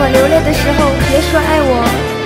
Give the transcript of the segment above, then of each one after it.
流泪的时候，别说爱我。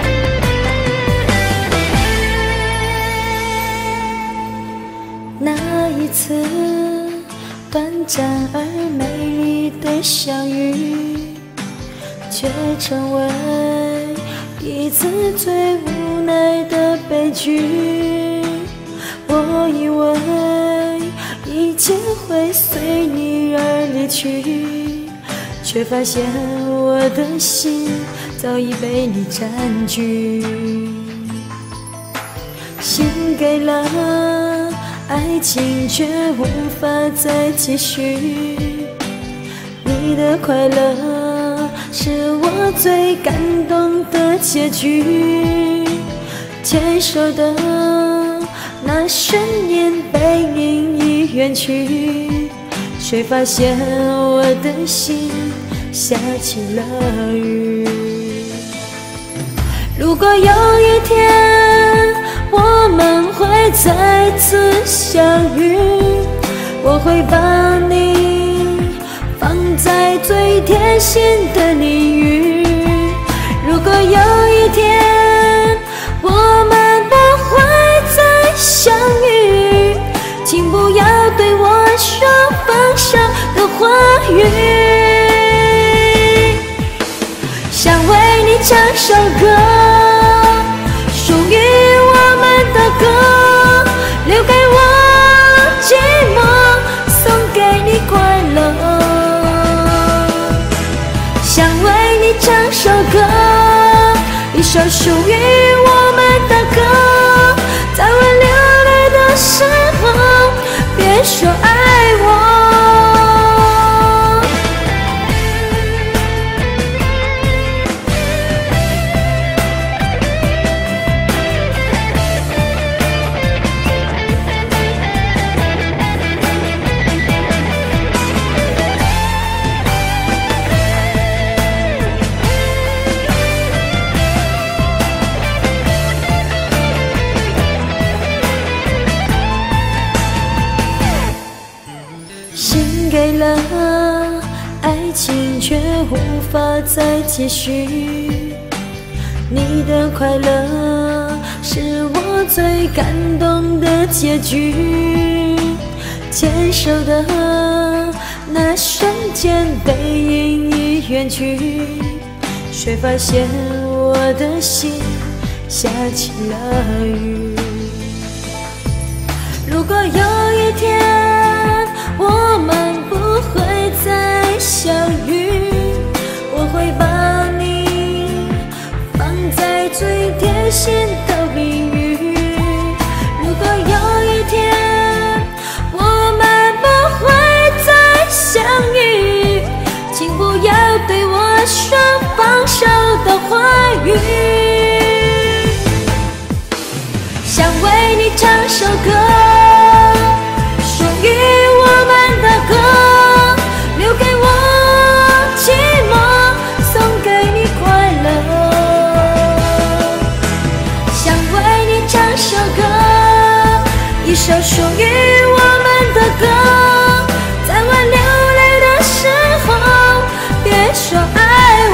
那一次短暂而美丽的相遇，却成为彼此最无奈的悲剧。我以为一切会随你而离去，却发现我的心早已被你占据。心给了，爱情却无法再继续。你的快乐是我最感动的结局。牵手的那瞬间，背影已远去，却发现我的心下起了雨。如果有一天我们会再次相遇，我会把你放在最贴心的领域。如果有一天我们不会再相遇，请不要对我说放手的话语。想为你唱首歌，属于我们的歌，留给我寂寞，送给你快乐。想为你唱首歌，一首属于我们的歌，在我流泪的时候，别说爱我。心给了，爱情却无法再继续。你的快乐是我最感动的结局。牵手的那瞬间，背影已远去，却发现我的心下起了雨。如果有一天我们不会再相遇，我会把你放在最贴心的领域。如果有一天我们不会再相遇，请不要对我说放手的话语。想为你唱首歌，属于我们的歌，留给我寂寞，送给你快乐。想为你唱首歌，一首属于我们的歌，在我流泪的时候，别说爱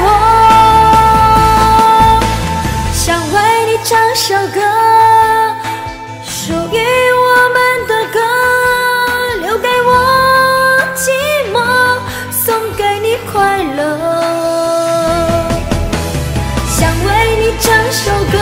我。想为你唱首歌，属于我们的歌，留给我寂寞，送给你快乐。想为你唱首歌，